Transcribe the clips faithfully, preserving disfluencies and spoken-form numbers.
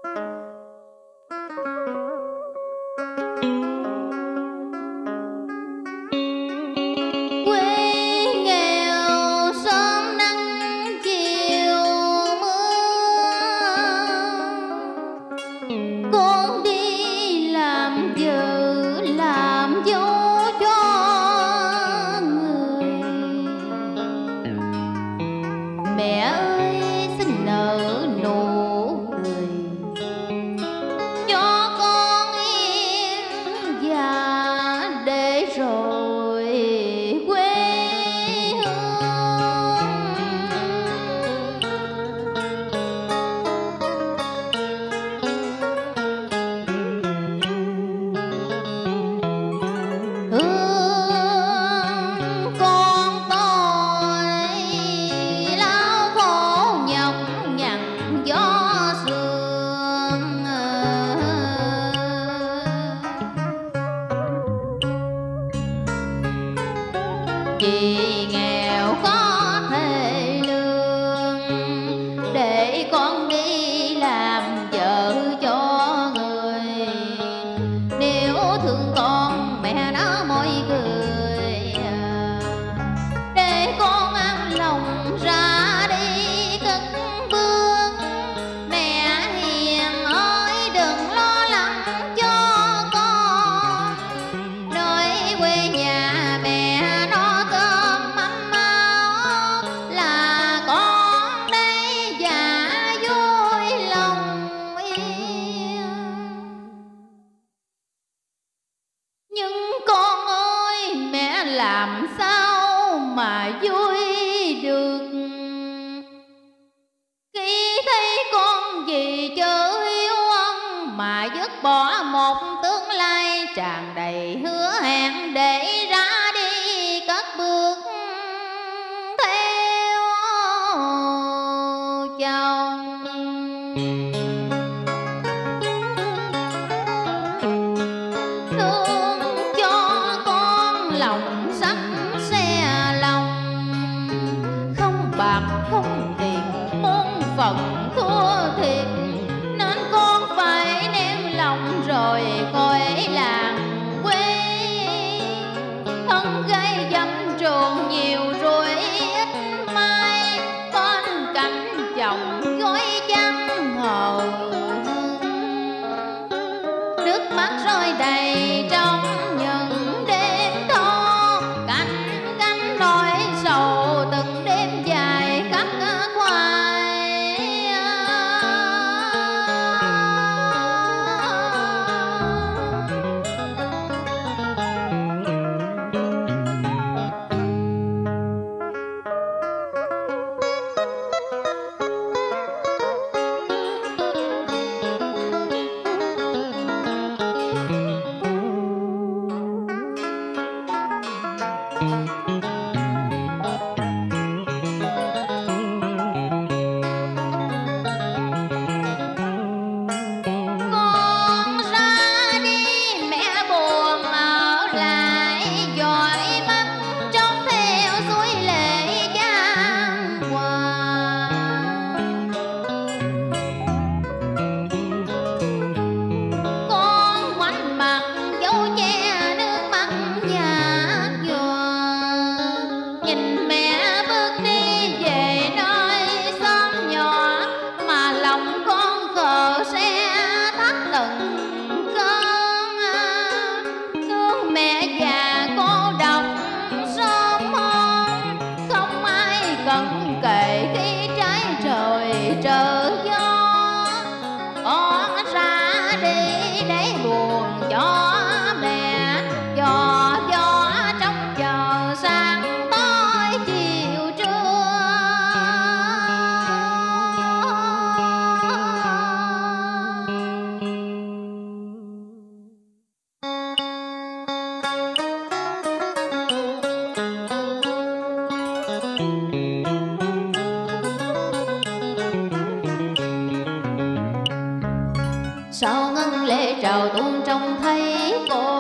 sao ngân lệ trào tuôn trông thấy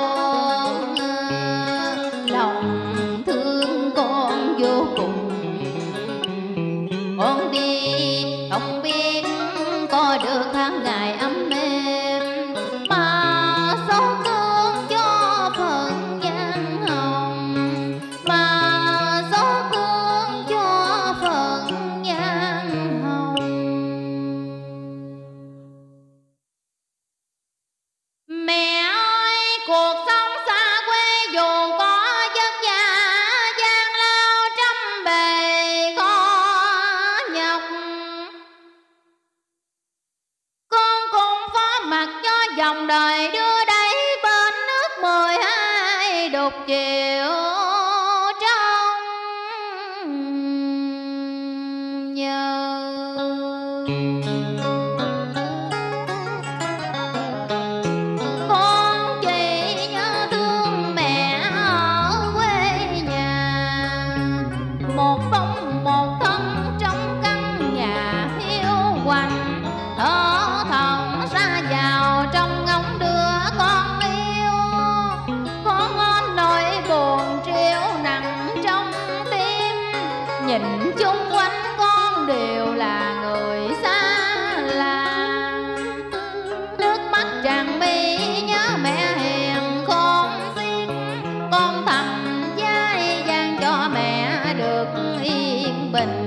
con, lòng thương con vô cùng. Con đi không biết có được tháng ngày ấm lòng đời đưa đẩy bên nước mười hai đục chiều trong nhờ. Con chỉ nhớ thương mẹ ở quê nhà, một bóng một thân trong căn nhà hiu quạnh, thở thẫn ra vào trong ngóng đưa con yêu. Con ôm nỗi buồn triêu nặng trong tim, nhìn chung quanh con đều là người xa lạ. Nước mắt tràn mi nhớ mẹ hiền khôn xiết, con thầm vai vang cho mẹ được yên bình.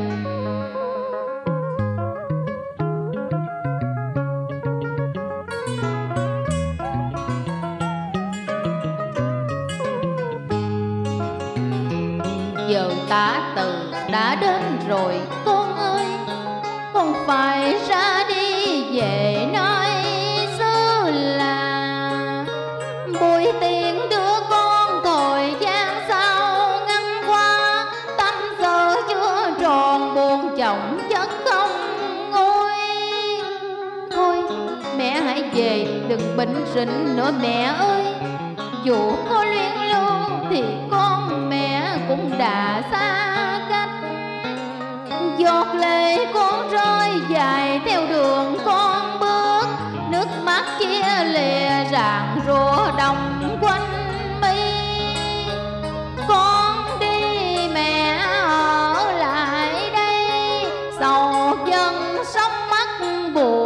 Giờ tả từ đã đến rồi con ơi, con phải ra đi về nơi xứ lạ. Buổi tiễn đưa con thời gian sau ngăn qua, tâm sự chưa tròn buồn chồng chất không nguôi. Thôi mẹ hãy về đừng bệnh rịnh nữa mẹ ơi, dù có luyến lưu thì con mẹ cũng đã xa cách. Giọt lệ con rơi dài theo đường con bước, nước mắt chia lìa rạng rùa đồng quanh mi. Con đi mẹ ở lại đây, sầu dần sóng mắt buồn